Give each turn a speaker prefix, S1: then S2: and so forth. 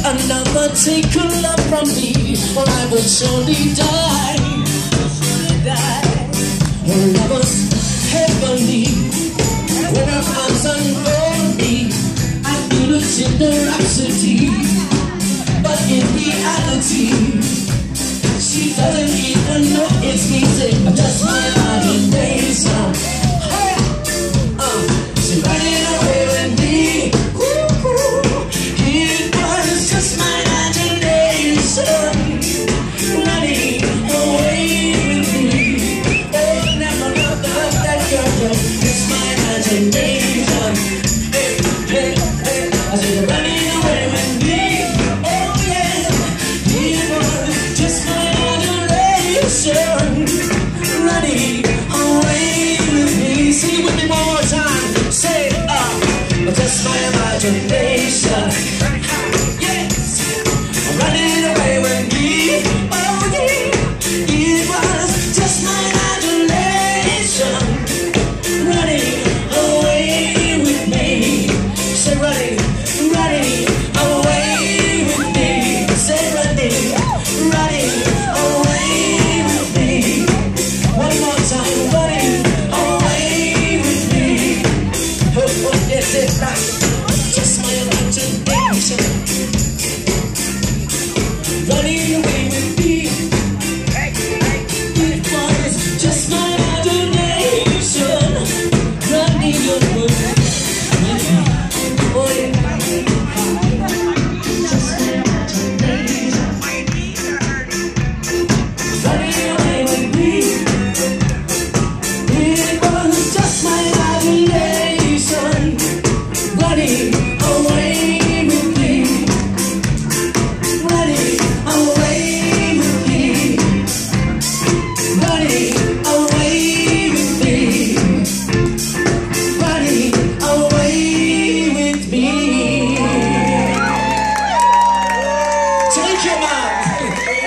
S1: another take her love from me, or I would surely die. Her love was heavenly. When her arms unfold me, I feel a generosity. But in reality, she doesn't even know it's me. Say, just my imagination. She's running away with me. It was just my imagination running away with me. Oh, never love that girl. It's my imagination. Hey, hey, hey. I said, running away with me. Oh, yeah. It was just my imagination running away with me. Sing it with me one more time. Say, just my imagination. Yes, I'm running away with me. Oh yeah, it was just my imagination running away with me. Say running away with me. Say running away with me. One more time, running away with me. Oh, yes, it's right. Just my imagination running away with me. It was just my imagination running away with me. Oh yeah. Just my imagination running away with me. It was just my imagination running away with me, running away with me, running away with me, running away with me. Take your mind.